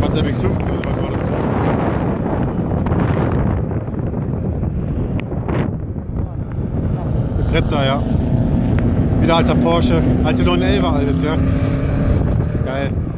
Schwarz MX5 oder so, was war das? Mit Bretzer, ja. Wieder alter Porsche, alte 911er alles, ja. Geil.